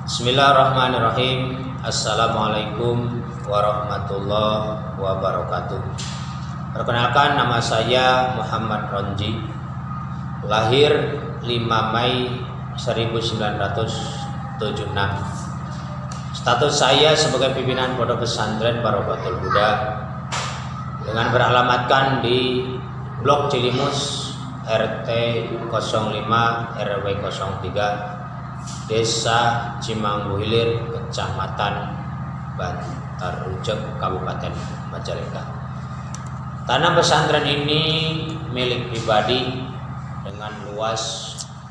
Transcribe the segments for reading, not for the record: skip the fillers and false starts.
Bismillahirrahmanirrahim. Assalamualaikum warahmatullahi wabarakatuh. Perkenalkan, nama saya Muhammad Ronji. Lahir 5 Mei 1976. Status saya sebagai pimpinan Pondok Pesantren Barokatul Huda dengan beralamatkan di Blok Cilimus RT 05 RW 03 Desa Cimanggu Hilir, Kecamatan Bantar Rujak, Kabupaten Majalengka. Tanah pesantren ini milik pribadi dengan luas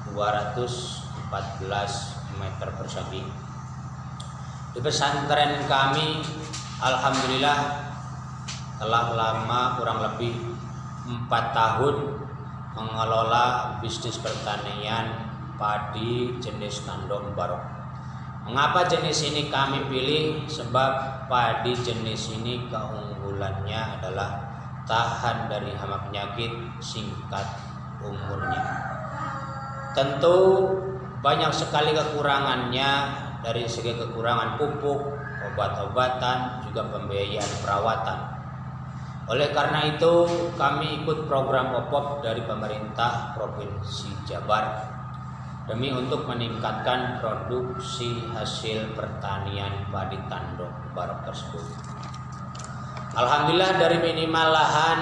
214 meter persegi. Di pesantren kami alhamdulillah telah lama, kurang lebih 4 tahun mengelola bisnis pertanian padi jenis Tandong Barok. Mengapa jenis ini kami pilih? Sebab padi jenis ini keunggulannya adalah tahan dari hama penyakit, singkat umurnya. Tentu banyak sekali kekurangannya, dari segi kekurangan pupuk, obat-obatan, juga pembiayaan perawatan. Oleh karena itu kami ikut program OPOP dari pemerintah Provinsi Jabar demi untuk meningkatkan produksi hasil pertanian padi Tandong Barok tersebut. Alhamdulillah, dari minimal lahan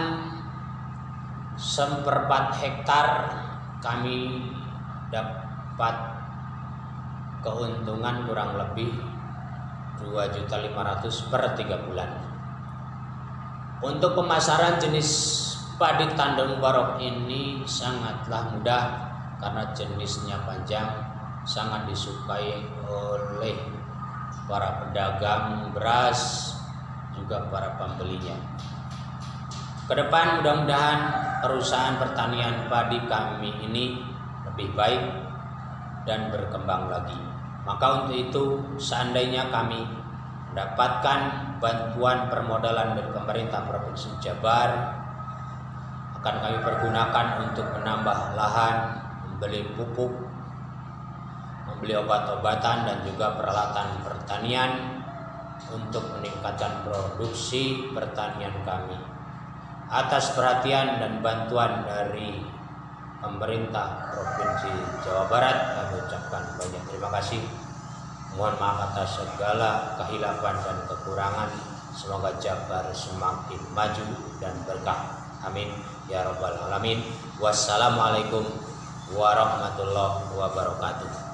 1/4 hektar kami dapat keuntungan kurang lebih 2.500.000 per 3 bulan. Untuk pemasaran jenis padi Tandong Barok ini sangatlah mudah karena jenisnya panjang, sangat disukai oleh para pedagang beras, juga para pembelinya. Kedepan mudah-mudahan perusahaan pertanian padi kami ini lebih baik dan berkembang lagi. Maka untuk itu, seandainya kami mendapatkan bantuan permodalan dari pemerintah Provinsi Jabar, akan kami pergunakan untuk menambah lahan, membeli pupuk, membeli obat-obatan, dan juga peralatan pertanian untuk meningkatkan produksi pertanian kami. Atas perhatian dan bantuan dari pemerintah Provinsi Jawa Barat, kami ucapkan banyak terima kasih. Mohon maaf atas segala kehilafan dan kekurangan. Semoga Jabar semakin maju dan berkah. Amin ya rabbal alamin. Wassalamualaikum warahmatullahi wabarakatuh.